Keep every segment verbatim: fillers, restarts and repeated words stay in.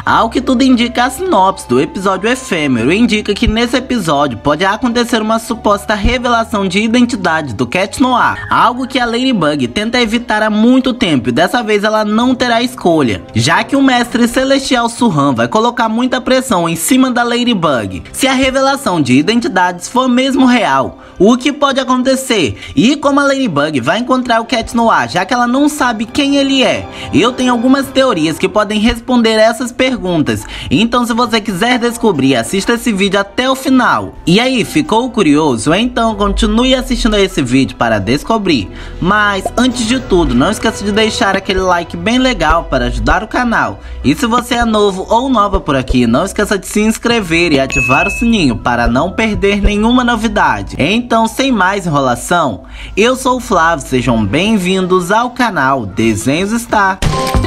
Ao que tudo indica, a sinopse do episódio efêmero indica que nesse episódio pode acontecer uma suposta revelação de identidade do Cat Noir, algo que a Ladybug tenta evitar há muito tempo e dessa vez ela não terá escolha, já que o mestre celestial Su-Han vai colocar muita pressão em cima da Ladybug. Se a revelação de identidades for mesmo real, o que pode acontecer? E como a Ladybug vai encontrar o Cat Noir, já que ela não sabe quem ele é? Eu tenho algumas teorias que podem responder essas perguntas, então se você quiser descobrir, assista esse vídeo até o final. E aí, ficou curioso? Então continue assistindo a esse vídeo para descobrir. Mas antes de tudo, não esqueça de deixar aquele like bem legal para ajudar o canal. E se você é novo ou nova por aqui, não esqueça de se inscrever e ativar o sininho para não perder nenhuma novidade. Então, sem mais enrolação, eu sou o Flávio, sejam bem-vindos ao canal Desenhos Star.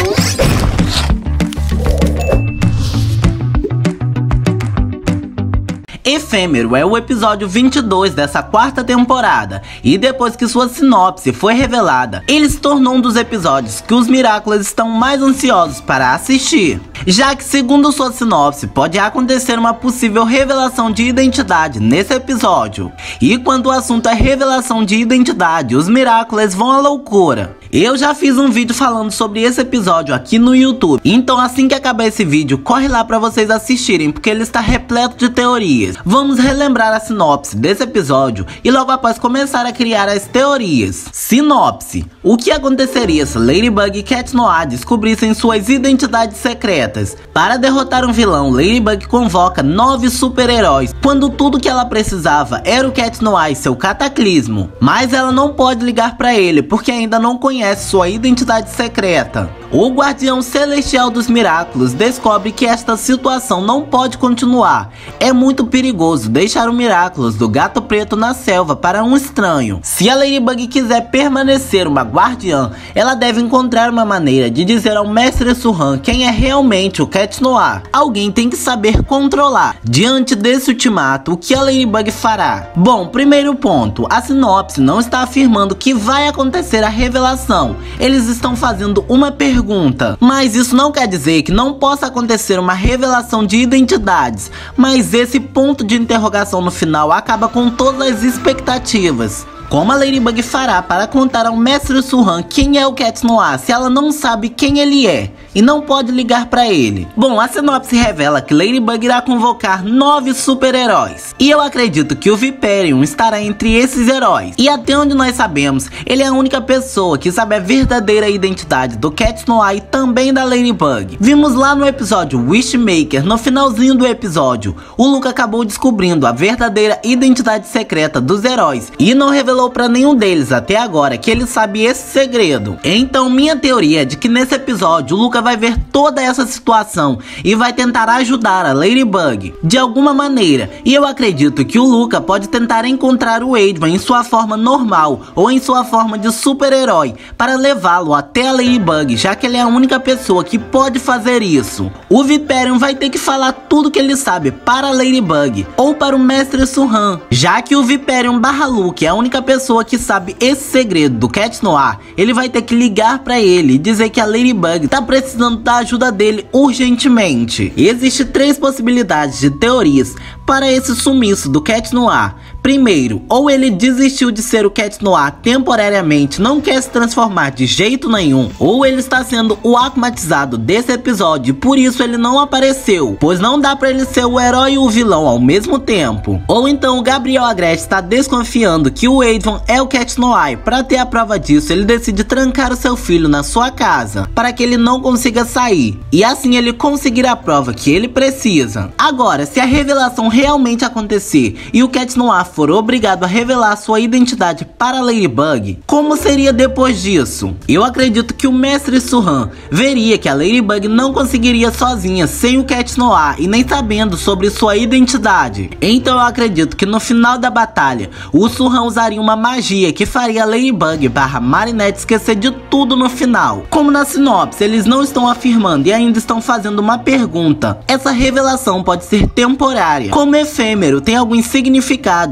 Efêmero é o episódio vinte e dois dessa quarta temporada, e depois que sua sinopse foi revelada, ele se tornou um dos episódios que os Miraculous estão mais ansiosos para assistir, já que segundo sua sinopse pode acontecer uma possível revelação de identidade nesse episódio. E quando o assunto é revelação de identidade, os Miraculous vão à loucura. Eu já fiz um vídeo falando sobre esse episódio aqui no YouTube, então assim que acabar esse vídeo, corre lá pra vocês assistirem, porque ele está repleto de teorias. Vamos relembrar a sinopse desse episódio e logo após começar a criar as teorias. Sinopse: o que aconteceria se Ladybug e Cat Noir descobrissem suas identidades secretas? Para derrotar um vilão, Ladybug convoca nove super-heróis, quando tudo que ela precisava era o Cat Noir e seu cataclismo. Mas ela não pode ligar pra ele, porque ainda não conhece sua identidade secreta. O Guardião Celestial dos Miraculous descobre que esta situação não pode continuar. É muito perigoso deixar o Miraculous do Gato Preto na selva para um estranho. Se a Ladybug quiser permanecer uma guardiã, ela deve encontrar uma maneira de dizer ao Mestre Su-Han quem é realmente o Cat Noir. Alguém tem que saber controlar. Diante desse ultimato, o que a Ladybug fará? Bom, primeiro ponto, a sinopse não está afirmando que vai acontecer a revelação. Eles estão fazendo uma pergunta. Pergunta. Mas isso não quer dizer que não possa acontecer uma revelação de identidades, mas esse ponto de interrogação no final acaba com todas as expectativas. Como a Ladybug fará para contar ao Mestre Su-Han quem é o Cat Noir se ela não sabe quem ele é e não pode ligar para ele? Bom, a sinopse revela que Ladybug irá convocar nove super-heróis, e eu acredito que o Viperion estará entre esses heróis. E até onde nós sabemos, ele é a única pessoa que sabe a verdadeira identidade do Cat Noir e também da Ladybug. Vimos lá no episódio Wishmaker, no finalzinho do episódio, o Luca acabou descobrindo a verdadeira identidade secreta dos heróis e não revelou para nenhum deles até agora que ele sabe esse segredo. Então minha teoria é de que nesse episódio o Luca vai ver toda essa situação e vai tentar ajudar a Ladybug de alguma maneira, e eu acredito que o Luca pode tentar encontrar o Adrian em sua forma normal ou em sua forma de super-herói para levá-lo até a Ladybug, já que ele é a única pessoa que pode fazer isso. O Viperion vai ter que falar tudo que ele sabe para a Ladybug ou para o Mestre Su-Han, já que o Viperion barra Luke é a única pessoa que sabe esse segredo do Cat Noir. Ele vai ter que ligar pra ele e dizer que a Ladybug tá precisando da ajuda dele urgentemente. E existe três possibilidades de teorias para esse sumiço do Cat Noir. Primeiro, ou ele desistiu de ser o Cat Noir temporariamente, não quer se transformar de jeito nenhum, ou ele está sendo o akumatizado desse episódio e por isso ele não apareceu, pois não dá pra ele ser o herói e o vilão ao mesmo tempo. Ou então o Gabriel Agreste está desconfiando que o Adrian é o Cat Noir. Para ter a prova disso, ele decide trancar o seu filho na sua casa, para que ele não consiga sair, e assim ele conseguir a prova que ele precisa. Agora, se a revelação realmente acontecer e o Cat Noir for obrigado a revelar sua identidade para Ladybug, como seria depois disso? Eu acredito que o Mestre Su-Han veria que a Ladybug não conseguiria sozinha sem o Cat Noir e nem sabendo sobre sua identidade. Então eu acredito que no final da batalha, o Su-Han usaria uma magia que faria a Ladybug barra Marinette esquecer de tudo no final. Como na sinopse eles não estão afirmando e ainda estão fazendo uma pergunta, essa revelação pode ser temporária. Como efêmero, tem alguns significados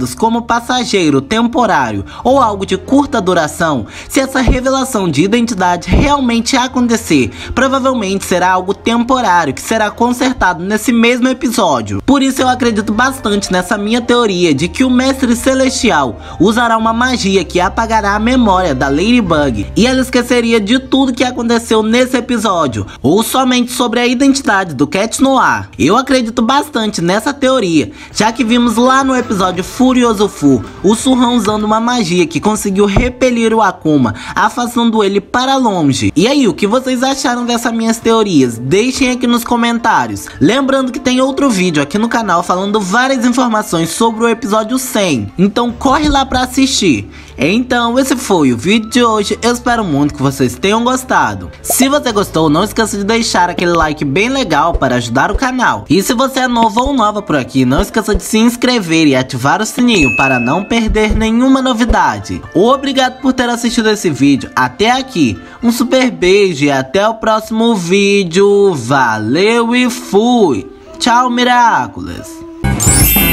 conhecidos como passageiro, temporário ou algo de curta duração, se essa revelação de identidade realmente acontecer, provavelmente será algo temporário que será consertado nesse mesmo episódio. Por isso eu acredito bastante nessa minha teoria de que o Mestre Celestial usará uma magia que apagará a memória da Ladybug e ela esqueceria de tudo que aconteceu nesse episódio, ou somente sobre a identidade do Cat Noir. Eu acredito bastante nessa teoria, já que vimos lá no episódio Furioso Fu o Surrão usando uma magia que conseguiu repelir o Akuma, afastando ele para longe. E aí, o que vocês acharam dessas minhas teorias? Deixem aqui nos comentários. Lembrando que tem outro vídeo aqui no canal falando várias informações sobre o episódio cem, então corre lá para assistir. Então esse foi o vídeo de hoje, eu espero muito que vocês tenham gostado. Se você gostou, não esqueça de deixar aquele like bem legal para ajudar o canal. E se você é novo ou nova por aqui, não esqueça de se inscrever e ativar o sininho para não perder nenhuma novidade. Obrigado por ter assistido esse vídeo até aqui, um super beijo e até o próximo vídeo. Valeu e fui! Tchau, Miraculous!